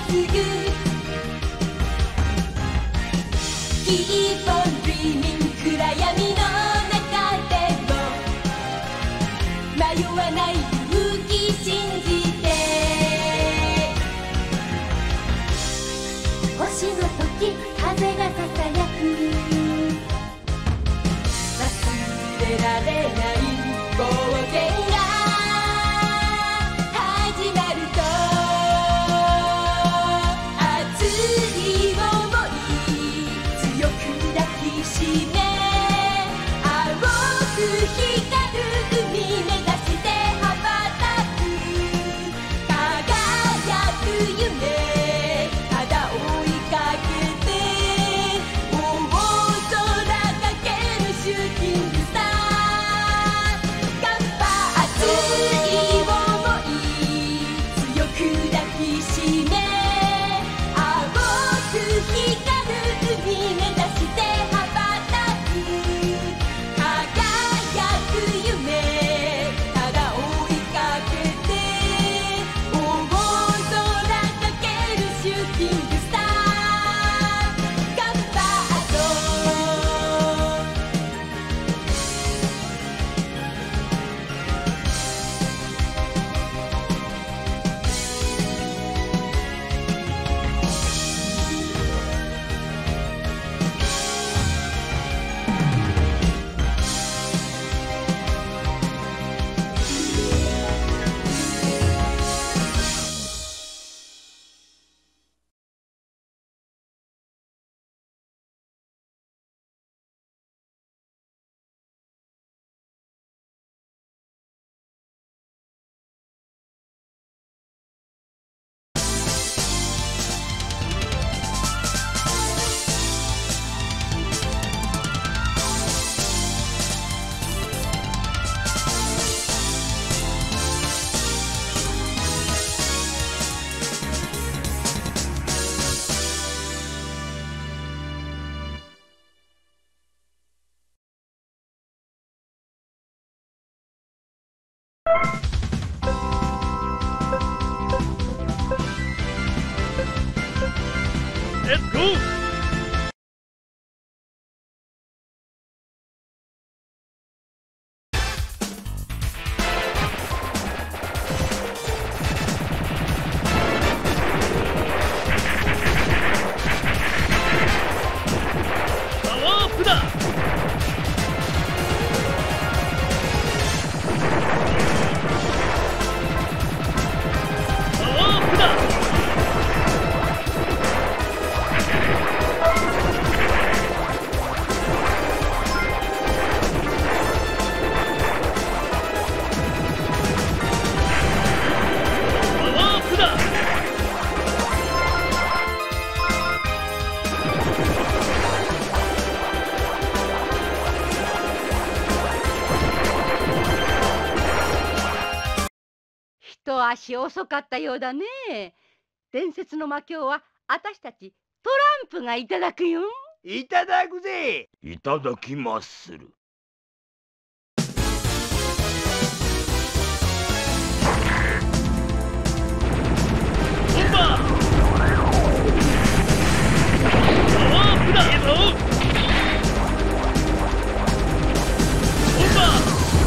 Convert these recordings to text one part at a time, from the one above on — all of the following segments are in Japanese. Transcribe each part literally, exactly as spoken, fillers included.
すぐ Keep on dreaming 暗闇の中でも迷わない勇気信じて星の時風がささやく忘れられない冒険が始まると熱い想い強く抱きしめ青く光る海目指して羽ばたく輝く夢ただ追いかけて大空かけるシューティングスター頑張熱い想い強く抱きしめ青く光る海目指して羽ばたく輝く夢ただ追いかけて大空かけるシューティングスター頑張ろうレッツゴー。パワーアップだ。パワーアップだ。 一足遅かったようだね。伝説の魔境はあたしたちトランプがいただくよ。 いただくぜ。いただきまする。 ボンバーパワーアップだ。いいぞ。ボンバー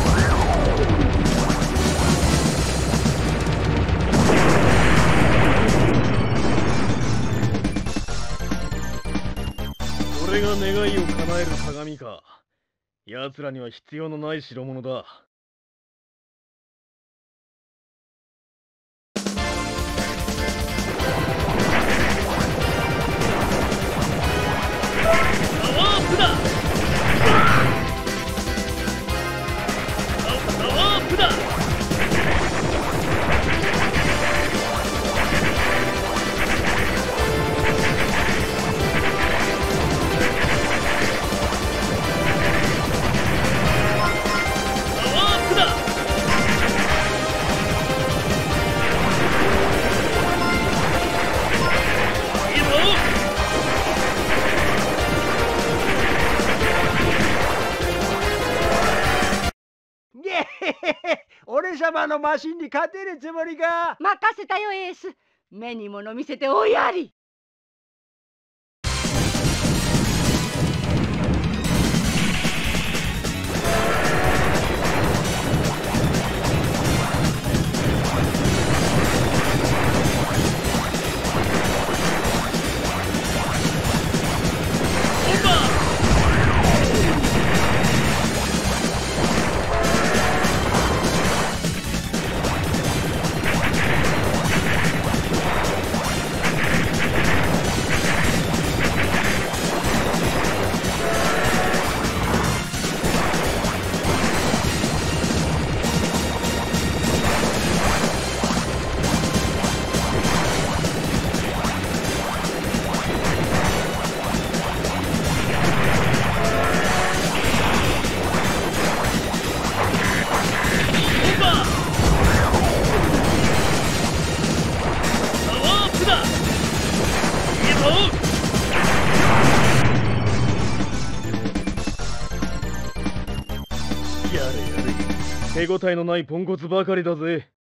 これが願いを叶える鏡か。奴らには必要のない代物だ。パワーアップだ。パワーアップだ。 俺様のマシンに勝てるつもりか。 任せたよエース。 目に物見せておやり。 手応えのないポンコツばかりだぜ。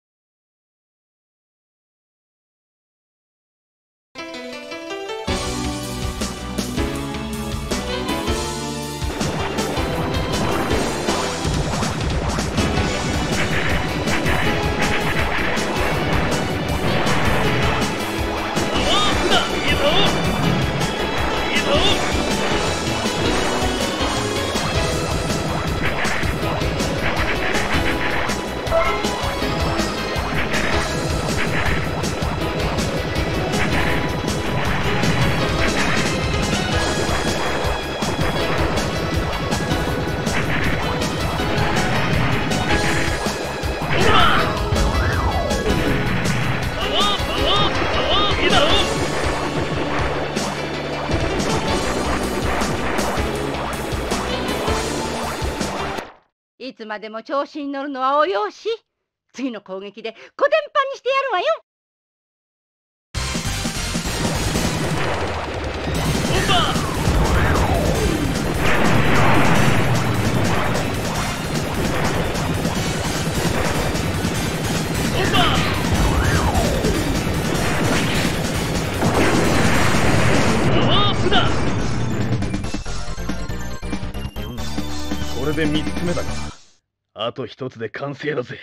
いつまでも調子に乗るのはおよし。次の攻撃でコテンパンにしてやるわよ。 これでみっつめだが、あとひとつで完成だぜ。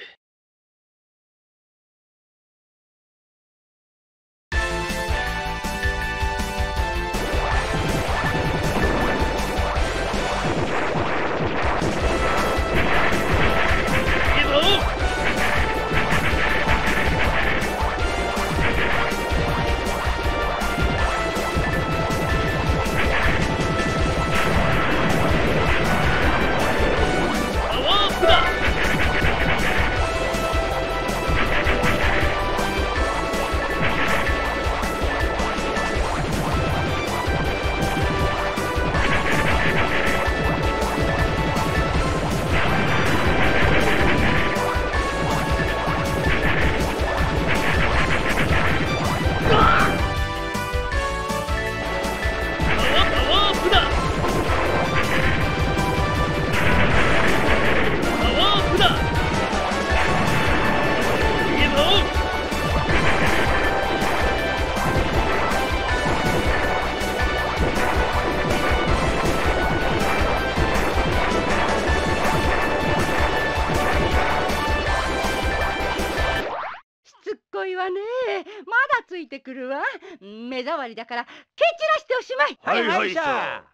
まだついてくるわ。目障りだから蹴散らしておしまい。 はいはいさ。